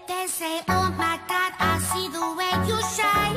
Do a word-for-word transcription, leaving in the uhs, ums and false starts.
They say, oh my God, I see the way you shine.